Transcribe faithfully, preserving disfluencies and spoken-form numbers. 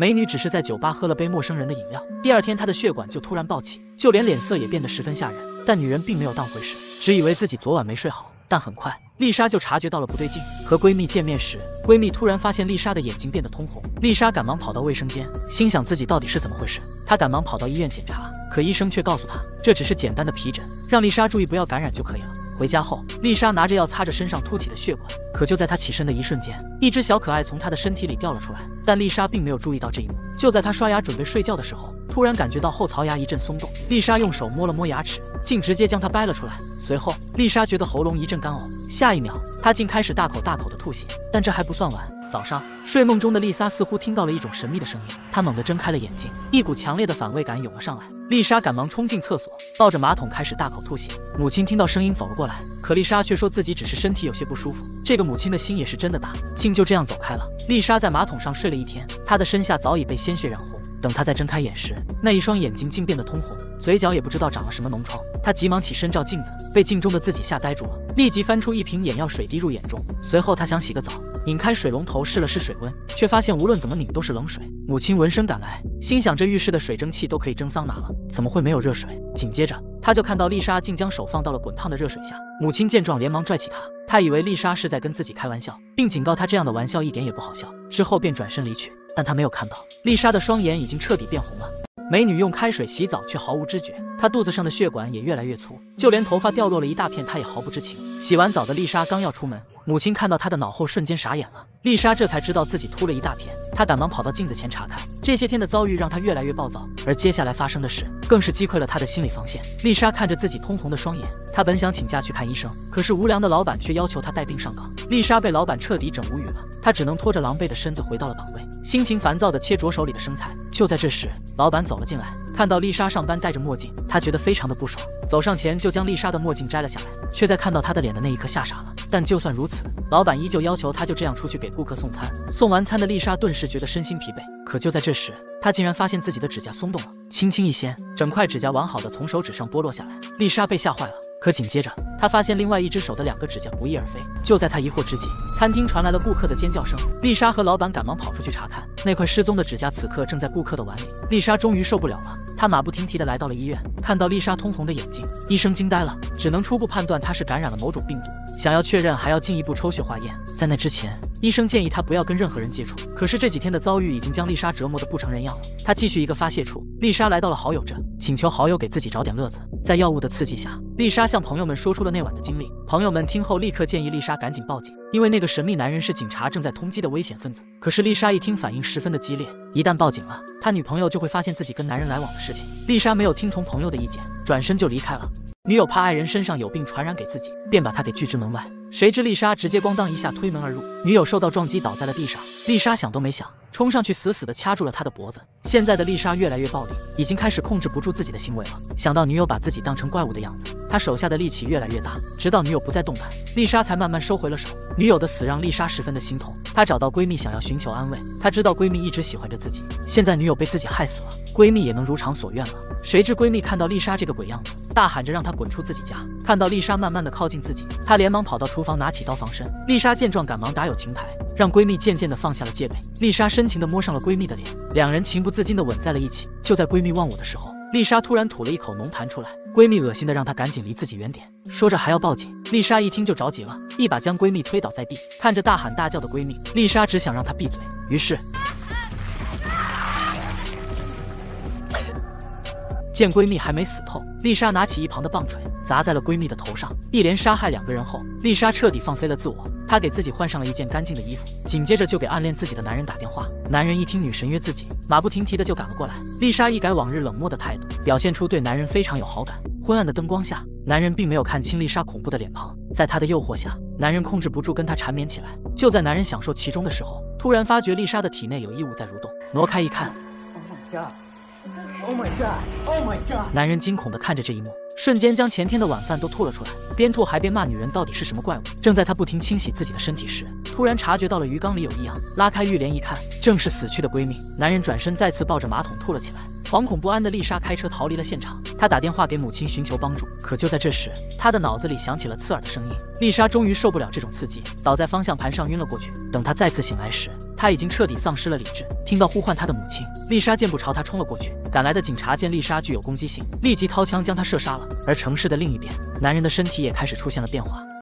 美女只是在酒吧喝了杯陌生人的饮料，第二天她的血管就突然暴起，就连脸色也变得十分吓人。但女人并没有当回事，只以为自己昨晚没睡好。但很快，丽莎就察觉到了不对劲。和闺蜜见面时，闺蜜突然发现丽莎的眼睛变得通红，丽莎赶忙跑到卫生间，心想自己到底是怎么回事。她赶忙跑到医院检查，可医生却告诉她，这只是简单的皮疹，让丽莎注意不要感染就可以了。回家后，丽莎拿着药擦着身上凸起的血管，可就在她起身的一瞬间，一只小可爱从她的身体里掉了出来。但丽莎并没有注意到这一幕。就在她刷牙准备睡觉的时候，突然感觉到后槽牙一阵松动，丽莎用手摸了摸牙齿，竟直接将它掰了出来。随后，丽莎觉得喉咙一阵干呕，下一秒，她竟开始大口大口的吐血。但这还不算完。早上睡梦中的丽莎似乎听到了一种神秘的声音，她猛地睁开了眼睛，一股强烈的反胃感涌了上来。丽莎赶忙冲进厕所，抱着马桶开始大口吐血。母亲听到声音走了过来，可丽莎却说自己只是身体有些不舒服。这个母亲的心也是真的大，竟就这样走开了。丽莎在马桶上睡了一天，她的身下早已被鲜血染红。等她再睁开眼时，那一双眼睛竟变得通红，嘴角也不知道长了什么脓疮。她急忙起身照镜子，被镜中的自己吓呆住了，立即翻出一瓶眼药水滴入眼中。随后她想洗个澡，拧开水龙头试了试水温，却发现无论怎么拧都是冷水。母亲闻声赶来，心想这浴室的水蒸气都可以蒸桑拿了，怎么会没有热水？紧接着，她就看到丽莎竟将手放到了滚烫的热水下。母亲见状连忙拽起她，她以为丽莎是在跟自己开玩笑，并警告她这样的玩笑一点也不好笑，之后便转身离去。但她没有看到，丽莎的双眼已经彻底变红了。美女用开水洗澡却毫无知觉，她肚子上的血管也越来越粗，就连头发掉落了一大片她也毫不知情。洗完澡的丽莎刚要出门，母亲看到她的脑后瞬间傻眼了。丽莎这才知道自己秃了一大片，她赶忙跑到镜子前查看。这些天的遭遇让她越来越暴躁，而接下来发生的事更是击溃了她的心理防线。丽莎看着自己通红的双眼，她本想请假去看医生，可是无良的老板却要求她带病上岗。丽莎被老板彻底整无语了，她只能拖着狼狈的身子回到了岗位，心情烦躁地切着手里的生菜。就在这时，老板走了进来，看到丽莎上班戴着墨镜，他觉得非常的不爽，走上前就将丽莎的墨镜摘了下来，却在看到她的脸的那一刻吓傻了。但就算如此，老板依旧要求她就这样出去给顾客送餐。送完餐的丽莎顿时觉得身心疲惫，可就在这时，她竟然发现自己的指甲松动了，轻轻一掀，整块指甲完好的从手指上剥落下来。丽莎被吓坏了，可紧接着她发现另外一只手的两个指甲不翼而飞。就在她疑惑之际，餐厅传来了顾客的尖叫声，丽莎和老板赶忙跑出去查看，那块失踪的指甲此刻正在顾客的碗里。丽莎终于受不了了，她马不停蹄地来到了医院，看到丽莎通红的眼睛，医生惊呆了，只能初步判断她是感染了某种病毒，想要确认还要进一步抽血化验。在那之前，医生建议她不要跟任何人接触。可是这几天的遭遇已经将丽莎折磨得不成人样了，她继续一个发泄处，丽莎来到了好友这，请求好友给自己找点乐子。在药物的刺激下，丽莎向朋友们说出了那晚的经历。朋友们听后立刻建议丽莎赶紧报警，因为那个神秘男人是警察正在通缉的危险分子。可是丽莎一听反应十分的激烈，一旦报警了，她女朋友就会发现自己跟男人来往的事情。丽莎没有听从朋友的意见，转身就离开了。女友怕爱人身上有病传染给自己，便把他给拒之门外。谁知丽莎直接咣当一下推门而入，女友受到撞击倒在了地上。丽莎想都没想，冲上去死死地掐住了他的脖子。现在的丽莎越来越暴力，已经开始控制不住自己的行为了。想到女友把自己当成怪物的样子，她手下的力气越来越大，直到女友不再动弹，丽莎才慢慢收回了手。女友的死让丽莎十分的心痛，她找到闺蜜想要寻求安慰。她知道闺蜜一直喜欢着自己，现在女友被自己害死了，闺蜜也能如偿所愿了。谁知闺蜜看到丽莎这个鬼样子，大喊着让她滚出自己家。看到丽莎慢慢的靠近自己，她连忙跑到厨房拿起刀防身。丽莎见状赶忙打有情牌，让闺蜜渐渐的放下了戒备。丽莎深情的摸上了闺蜜的脸，两人情不自禁的吻在了一起。就在闺蜜忘我的时候，丽莎突然吐了一口浓痰出来，闺蜜恶心的让她赶紧离自己远点，说着还要报警。丽莎一听就着急了，一把将闺蜜推倒在地。看着大喊大叫的闺蜜，丽莎只想让她闭嘴，于是见闺蜜还没死透，丽莎拿起一旁的棒槌砸在了闺蜜的头上。一连杀害两个人后，丽莎彻底放飞了自我，她给自己换上了一件干净的衣服，紧接着就给暗恋自己的男人打电话。男人一听女神约自己，马不停蹄的就赶了过来。丽莎一改往日冷漠的态度，表现出对男人非常有好感。昏暗的灯光下，男人并没有看清丽莎恐怖的脸庞，在她的诱惑下，男人控制不住跟她缠绵起来。就在男人享受其中的时候，突然发觉丽莎的体内有异物在蠕动，挪开一看， Oh my god! Oh my god! 男人惊恐地看着这一幕，瞬间将前天的晚饭都吐了出来，边吐还边骂女人到底是什么怪物。正在他不停清洗自己的身体时，突然察觉到了鱼缸里有异样，拉开浴帘一看，正是死去的闺蜜。男人转身再次抱着马桶吐了起来。惶恐不安的丽莎开车逃离了现场，她打电话给母亲寻求帮助。可就在这时，她的脑子里响起了刺耳的声音。丽莎终于受不了这种刺激，倒在方向盘上晕了过去。等她再次醒来时， 他已经彻底丧失了理智。听到呼唤他的母亲，丽莎健步朝他冲了过去。赶来的警察见丽莎具有攻击性，立即掏枪将她射杀了。而城市的另一边，男人的身体也开始出现了变化。